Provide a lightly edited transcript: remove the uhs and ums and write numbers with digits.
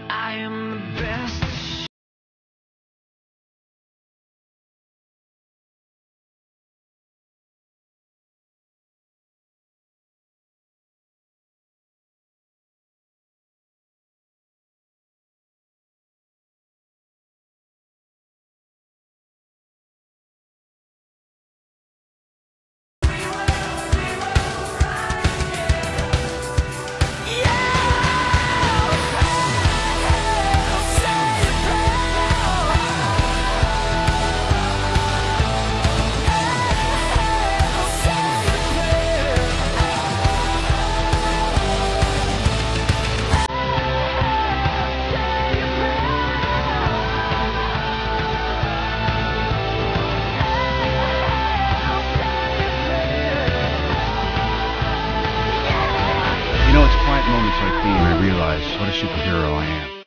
I am the best. You know, it's quiet moments like these when I realize what a superhero I am.